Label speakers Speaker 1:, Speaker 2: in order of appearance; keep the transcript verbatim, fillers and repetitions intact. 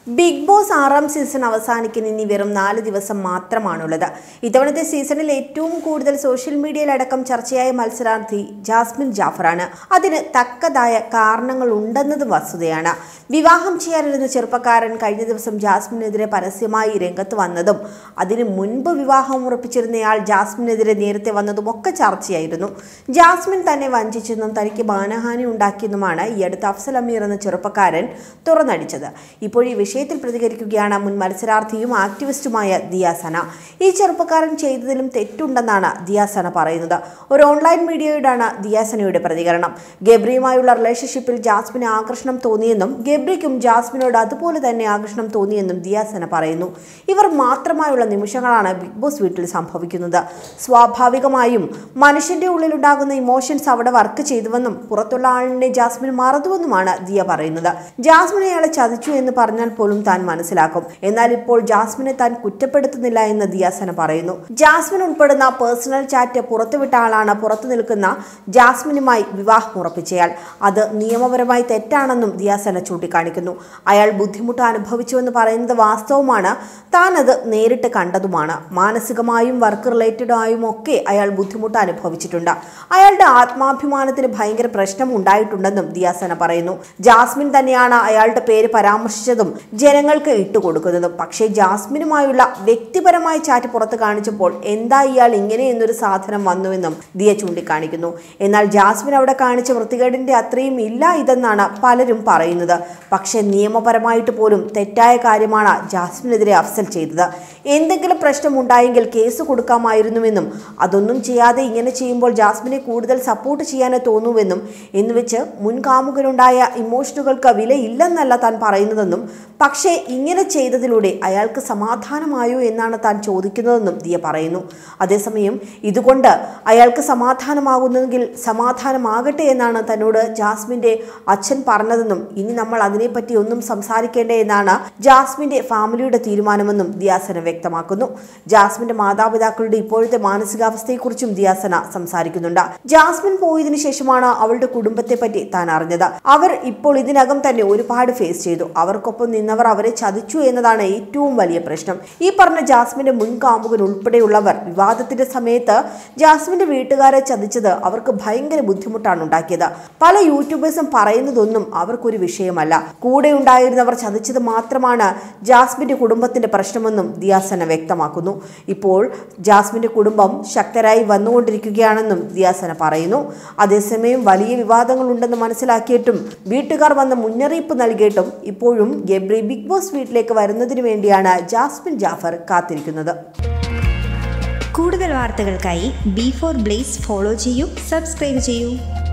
Speaker 1: Big boss ആറാം season അവസാനിക്കുന്ന ഇനി വെറും നാല് ദിവസം മാത്രമാണുള്ളത്. ഇത്തവണത്തെ സീസണിൽ ഏറ്റവും കൂടുതൽ സോഷ്യൽ മീഡിയയിലടക്കം ചർച്ചയായ മത്സരാർത്ഥി ജാസ്മിൻ ജാഫറാണ്. അതിന് തക്കതായ കാരണങ്ങൾ ഉണ്ടെന്നതും വസ്തുതയാണ്. വിവാഹം ചെയ്യാനിരുന്ന ചെറുപ്പക്കാരൻ കഴിഞ്ഞ ദിവസം ജാസ്മിനെതിരെ പരസ്യമായി രംഗത്ത് വന്നതും അതിന് മുൻപ് വിവാഹം ഉറപ്പിച്ചിരുന്നയാൾ ജാസ്മിനെതിരെ നേരത്തെ വന്നതും ഒക്കെ ചർച്ചയായിരുന്നു. ജാസ്മിൻ തന്നെ വഞ്ചിച്ചെന്നും തനിക്ക് മാനഹാനി ഉണ്ടാക്കിയെന്നുമാണ് ഈ അടുത്ത് അഫ്സൽ അമീർ എന്ന ചെറുപ്പക്കാരൻ തുറന്നടിച്ചത്. ഇപ്പോൾ ഈ വിഷയത്തിൽ പ്രതികരിക്കുകയാണ് മുൻ മത്സരാർത്ഥിയും ആക്ടിവിസ്റ്റുമായ ദിയാസന. ഈ ചെറുപ്പക്കാരൻ ചെയ്തതിലും തെറ്റുണ്ടെന്നാണ് ദിയാസന പറയുന്നത്. ഒരു ഓൺലൈൻ മീഡിയയോടാണ് ദിയാസനയുടെ പ്രതികരണം. ഗബ്രിയുമായുള്ള റിലേഷൻഷിപ്പിൽ ജാസ്മിന് ആകർഷണം തോന്നിയെന്നും ഗബ്രിക്കും ജാസ്മിനോട് അതുപോലെ തന്നെ ആകർഷണം തോന്നിയെന്നും ദിയാസന പറയുന്നു. ഇവർ മാത്രമായുള്ള നിമിഷങ്ങളാണ് ബിഗ് ബോസ് വീട്ടിൽ സംഭവിക്കുന്നത്. സ്വാഭാവികമായും മനുഷ്യന്റെ ഉള്ളിലുണ്ടാകുന്ന ഇമോഷൻസ് അവിടെ വർക്ക് ചെയ്തുവെന്നും പുറത്തുള്ള ആളിനെ ജാസ്മിൻ മറന്നുവെന്നുമാണ് ദിയ പറയുന്നത്. ജാസ്മിനെ അയാളെ ചതിച്ചു എന്ന് പറഞ്ഞാൽ പോലും താൻ മനസ്സിലാക്കും. എന്നാൽ ഇപ്പോൾ ജാസ്മിനെ താൻ കുറ്റപ്പെടുത്തുന്നില്ല എന്ന് ദിയാസന പറയുന്നു. ജാസ്മിൻ ഉൾപ്പെടുന്ന പേഴ്സണൽ ചാറ്റ് പുറത്തുവിട്ട ആളാണ് പുറത്തു നിൽക്കുന്ന ജാസ്മിനുമായി വിവാഹം ഉറപ്പിച്ചയാൾ. അത് നിയമപരമായി തെറ്റാണെന്നും ദിയാസന ചൂണ്ടിക്കാണിക്കുന്നു. അയാൾ ബുദ്ധിമുട്ട് അനുഭവിച്ചുവെന്ന് പറയുന്നത് വാസ്തവമാണ്. താൻ അത് നേരിട്ട് കണ്ടതുമാണ്. മാനസികമായും വർക്ക് റിലേറ്റഡായും ഒക്കെ അയാൾ ബുദ്ധിമുട്ട് അനുഭവിച്ചിട്ടുണ്ട്. അയാളുടെ ആത്മാഭിമാനത്തിന് ഭയങ്കര പ്രശ്നം ഉണ്ടായിട്ടുണ്ടെന്നും ദിയാസന പറയുന്നു. ജാസ്മിൻ തന്നെയാണ് അയാളുടെ പേര് പരാമർശിച്ചതും ജനങ്ങൾക്ക് ഇട്ടുകൊടുക്കുന്നതും. പക്ഷേ ജാസ്മിനുമായുള്ള വ്യക്തിപരമായ ചാറ്റ് പുറത്ത് കാണിച്ചപ്പോൾ എന്താ ഇയാൾ ഇങ്ങനെ എന്നൊരു സാധനം വന്നുവെന്നും ദിയ ചൂണ്ടിക്കാണിക്കുന്നു. എന്നാൽ ജാസ്മിൻ അവിടെ കാണിച്ച വൃത്തികേടിന്റെ അത്രയും ഇല്ല ഇതെന്നാണ് പലരും പറയുന്നത്. പക്ഷേ നിയമപരമായിട്ട് പോലും തെറ്റായ കാര്യമാണ് ജാസ്മിനെതിരെ അഫ്സൽ ചെയ്തത്. എന്തെങ്കിലും പ്രശ്നം ഉണ്ടായെങ്കിൽ കേസ് കൊടുക്കാമായിരുന്നുവെന്നും അതൊന്നും ചെയ്യാതെ ഇങ്ങനെ ചെയ്യുമ്പോൾ ജാസ്മിനെ കൂടുതൽ സപ്പോർട്ട് ചെയ്യാനേ തോന്നുവെന്നും എന്നുവെച്ച് മുൻകാമുകനുണ്ടായ ഇമോഷനുകൾക്ക് വിലയില്ലെന്നല്ല താൻ പറയുന്നതെന്നും പക്ഷേ ഇങ്ങനെ ചെയ്തതിലൂടെ അയാൾക്ക് സമാധാനമായോ എന്നാണ് താൻ ചോദിക്കുന്നതെന്നും ദിയ പറയുന്നു. അതേസമയം ഇതുകൊണ്ട് അയാൾക്ക് സമാധാനമാകുന്നെങ്കിൽ സമാധാനമാകട്ടെ എന്നാണ് തന്നോട് ജാസ്മിന്റെ അച്ഛൻ പറഞ്ഞതെന്നും ഇനി നമ്മൾ അതിനെപ്പറ്റി ഒന്നും സംസാരിക്കേണ്ടേ എന്നാണ് ജാസ്മിന്റെ ഫാമിലിയുടെ തീരുമാനമെന്നും ദിയാസന വ്യക്തമാക്കുന്നു. ജാസ്മിന്റെ മാതാപിതാക്കളുടെ ഇപ്പോഴത്തെ മാനസികാവസ്ഥയെക്കുറിച്ചും ദിയാസന സംസാരിക്കുന്നുണ്ട്. ജാസ്മിൻ പോയതിനു ശേഷമാണ് അവളുടെ കുടുംബത്തെ പറ്റി താൻ അറിഞ്ഞത്. അവർ ഇപ്പോൾ ഇതിനകം തന്നെ ഒരുപാട് ഫേസ് ചെയ്തു. അവർക്കൊപ്പം നിന്നവർ അവരെ ചതിച്ചു എന്നതാണ് ഏറ്റവും വലിയ പ്രശ്നം. ഈ പറഞ്ഞ ജാസ്മിന്റെ മുൻ കാമുകൻ ഉൾപ്പെടെയുള്ളവർ വിവാദത്തിന്റെ സമയത്ത് ജാസ്മിന്റെ വീട്ടുകാരെ ചതിച്ചത് അവർക്ക് ഭയങ്കര ബുദ്ധിമുട്ടാണ് ഉണ്ടാക്കിയത്. പല യൂട്യൂബേഴ്സും പറയുന്നതൊന്നും അവർക്കൊരു വിഷയമല്ല. കൂടെ ഉണ്ടായിരുന്നവർ ചതിച്ചത് മാത്രമാണ് ജാസ്മിന്റെ കുടുംബത്തിന്റെ പ്രശ്നമെന്നും ദിയാസന വ്യക്തമാക്കുന്നു. ഇപ്പോൾ ജാസ്മിന്റെ കുടുംബം ശക്തരായി വന്നുകൊണ്ടിരിക്കുകയാണെന്നും ദിയാസന പറയുന്നു. അതേസമയം വലിയ വിവാദങ്ങൾ ഉണ്ടെന്ന് മനസ്സിലാക്കിയിട്ടും വീട്ടുകാർ വന്ന മുന്നറിയിപ്പ് നൽകിയിട്ടും ഇപ്പോഴും ഗബ്രി ബിഗ് ബോസ് വീട്ടിലേക്ക് വരുന്നതിന് വേണ്ടിയാണ് ജാസ്മിൻ ജാഫർ കാത്തിരിക്കുന്നത്.
Speaker 2: കൂടുതൽ വാർത്തകൾക്കായി ബി ഫോർ ബ്ലേസ് ഫോളോ ചെയ്യൂ, സബ്സ്ക്രൈബ് ചെയ്യൂ.